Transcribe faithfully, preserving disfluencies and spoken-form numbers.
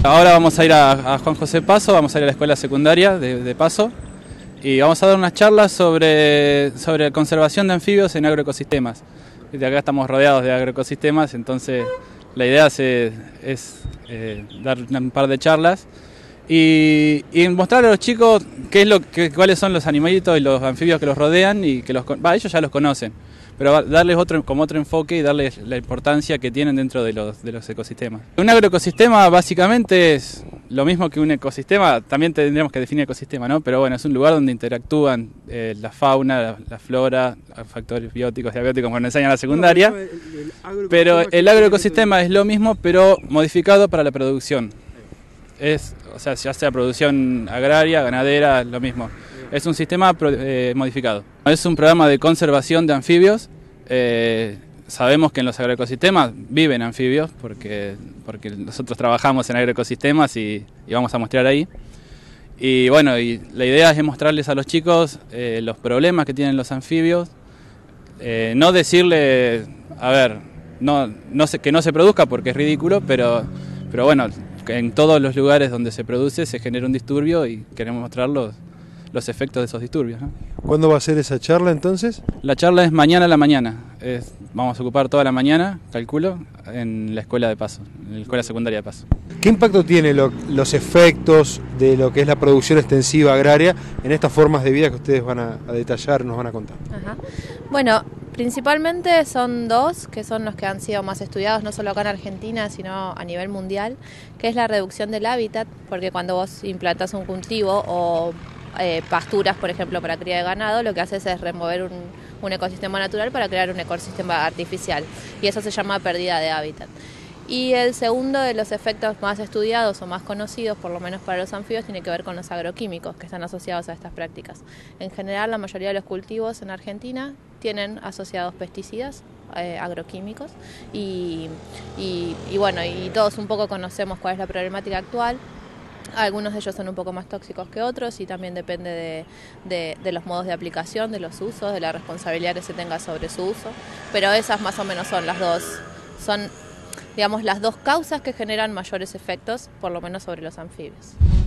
Ahora vamos a ir a, a Juan José Paso, vamos a ir a la escuela secundaria de, de Paso y vamos a dar unas charlas sobre, sobre conservación de anfibios en agroecosistemas. De acá estamos rodeados de agroecosistemas, entonces la idea es, es eh, dar un par de charlas y, y mostrar a los chicos qué es lo, que, cuáles son los animalitos y los anfibios que los rodean y que los, bah, ellos ya los conocen, pero darles otro, como otro enfoque y darles la importancia que tienen dentro de los, de los ecosistemas. Un agroecosistema básicamente es lo mismo que un ecosistema, también tendríamos que definir ecosistema, ¿no? Pero bueno, es un lugar donde interactúan eh, la fauna, la, la flora, factores bióticos y abióticos, como nos enseñan en la secundaria, no, pero, el, el pero el agroecosistema es lo mismo, pero modificado para la producción. Es, o sea, ya sea producción agraria, ganadera, lo mismo. Es un sistema eh, modificado. Es un programa de conservación de anfibios. Eh, sabemos que en los agroecosistemas viven anfibios porque, porque nosotros trabajamos en agroecosistemas y, y vamos a mostrar ahí. Y bueno, y la idea es mostrarles a los chicos eh, los problemas que tienen los anfibios. Eh, no decirle, a ver, no, no se, que no se produzca porque es ridículo, pero, pero bueno, en todos los lugares donde se produce se genera un disturbio y queremos mostrar los, los efectos de esos disturbios, ¿no? ¿Cuándo va a ser esa charla entonces? La charla es mañana a la mañana. Es, vamos a ocupar toda la mañana, calculo, en la escuela de Paso, en la escuela secundaria de Paso. ¿Qué impacto tiene lo, los efectos de lo que es la producción extensiva agraria en estas formas de vida que ustedes van a, a detallar, nos van a contar? Ajá. Bueno, principalmente son dos, que son los que han sido más estudiados, no solo acá en Argentina, sino a nivel mundial, que es la reducción del hábitat, porque cuando vos implantás un cultivo o eh, pasturas, por ejemplo, para cría de ganado, lo que haces es remover un, un ecosistema natural para crear un ecosistema artificial, y eso se llama pérdida de hábitat. Y el segundo de los efectos más estudiados o más conocidos, por lo menos para los anfibios, tiene que ver con los agroquímicos que están asociados a estas prácticas. En general, la mayoría de los cultivos en Argentina tienen asociados pesticidas, eh, agroquímicos, y, y, y bueno, y todos un poco conocemos cuál es la problemática actual. Algunos de ellos son un poco más tóxicos que otros y también depende de, de, de los modos de aplicación, de los usos, de la responsabilidad que se tenga sobre su uso, pero esas más o menos son las dos, son digamos las dos causas que generan mayores efectos, por lo menos sobre los anfibios.